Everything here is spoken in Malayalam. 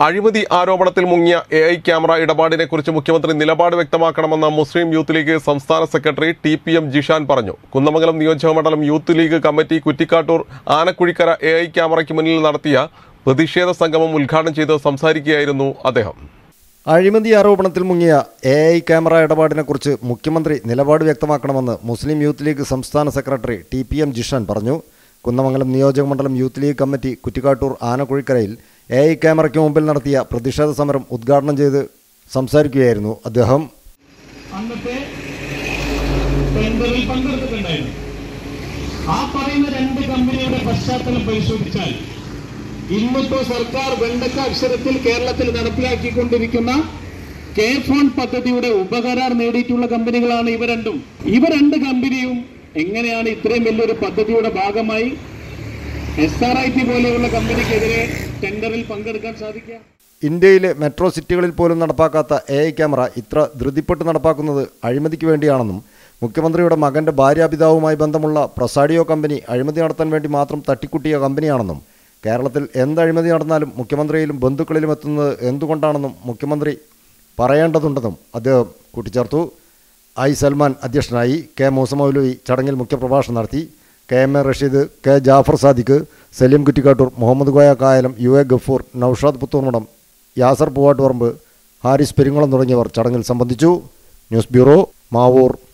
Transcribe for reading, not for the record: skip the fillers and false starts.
അഴിമതി ആരോപണത്തിൽ മുങ്ങിയ AI ക്യാമറ ഇടപാടിനെക്കുറിച്ച് മുഖ്യമന്ത്രി നിലപാട് വ്യക്തമാക്കണമെന്ന് മുസ്ലിം യൂത്ത് ലീഗ് സംസ്ഥാന സെക്രട്ടറി TPM ജിഷാൻ പറഞ്ഞു. കുന്നമംഗലം നിയോജകമണ്ഡലം യൂത്ത് ലീഗ് കമ്മിറ്റി കുറ്റിക്കാട്ടൂർ ആനക്കുഴിക്കര AI ക്യാമറയ്ക്ക് മുന്നിൽ നടത്തിയ പ്രതിഷേധ സംഗമം ഉദ്ഘാടനം ചെയ്ത് സംസാരിക്കുകയായിരുന്നു അദ്ദേഹം. അഴിമതി ആരോപണത്തിൽ മുങ്ങിയ AI ക്യാമറ ഇടപാടിനെക്കുറിച്ച് മുഖ്യമന്ത്രി നിലപാട് വ്യക്തമാക്കണമെന്ന് മുസ്ലിം യൂത്ത് ലീഗ് സംസ്ഥാന സെക്രട്ടറി TPM ജിഷാൻ പറഞ്ഞു. കുന്നമംഗലം നിയോജകമണ്ഡലം യൂത്ത് ലീഗ് കമ്മിറ്റി കുറ്റിക്കാട്ടൂർ ആനക്കുഴിക്കരയിൽ AI ക്യാമറയ്ക്ക് മുമ്പിൽ നടത്തിയ പ്രതിഷേധ സമരം ഉദ്ഘാടനം ചെയ്ത് സംസാരിക്കുകയായിരുന്നു അദ്ദേഹം. അന്നത്തെ ടെൻഡറിൽ പങ്കെടുത്തിട്ടുണ്ടായിരുന്നു. ആ പറയുന്ന രണ്ട് കമ്പനിയുടെ പശ്ചാത്തലം പരിശോധിച്ചാൽ ഇന്നിപ്പോ സർക്കാർ വെണ്ടക്ക അക്ഷരത്തിൽ കേരളത്തിൽ നടപ്പിലാക്കിക്കൊണ്ടിരിക്കുന്ന കെ-ഫോൺ പദ്ധതിയുടെ ഉപകരാർ നേടിയിട്ടുള്ള കമ്പനികളാണ് ഇവ രണ്ട് കമ്പനിയും എങ്ങനെയാണ് ഇത്രയും വലിയൊരു പദ്ധതിയുടെ ഭാഗമായി SRIT പോലെയുള്ള കമ്പനിക്കെതിരെ ടെൻഡറിൽ പങ്കെടുക്കാൻ സാധിക്കുക? ഇന്ത്യയിലെ മെട്രോ സിറ്റികളിൽ പോലും നടപ്പാക്കാത്ത AI ക്യാമറ ഇത്ര ധൃതിപ്പെട്ട് നടപ്പാക്കുന്നത് അഴിമതിക്ക് വേണ്ടിയാണെന്നും മുഖ്യമന്ത്രിയുടെ മകൻ്റെ ഭാര്യാപിതാവുമായി ബന്ധമുള്ള പ്രസാഡിയോ കമ്പനി അഴിമതി നടത്താൻ വേണ്ടി മാത്രം തട്ടിക്കുട്ടിയ കമ്പനിയാണെന്നും കേരളത്തിൽ എന്ത് അഴിമതി നടന്നാലും മുഖ്യമന്ത്രിയിലും ബന്ധുക്കളിലും എത്തുന്നത് എന്തുകൊണ്ടാണെന്നും മുഖ്യമന്ത്രി പറയേണ്ടതുണ്ടെന്നും അദ്ദേഹം കൂട്ടിച്ചേർത്തു. സൽമാൻ അധ്യക്ഷനായി. K മൂസ മൗലവി ചടങ്ങിൽ മുഖ്യപ്രഭാഷണം നടത്തി. KM Rasheed, K Jafar Sadiq, Saleem Kuttikkattoor, Muhammad Koya Kayalam, UA Gafoor, Naushad പുത്തൂർമടം, Yasar Poovattuparamba, Haris Peringalam തുടങ്ങിയവർ ചടങ്ങിൽ സംബന്ധിച്ചു. News bureau, Mavoor.